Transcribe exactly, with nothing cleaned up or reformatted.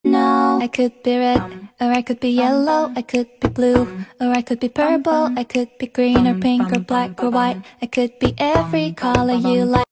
No, I could be red, or I could be yellow, I could be blue, or I could be purple, I could be green or pink or black or white. I could be every color you like.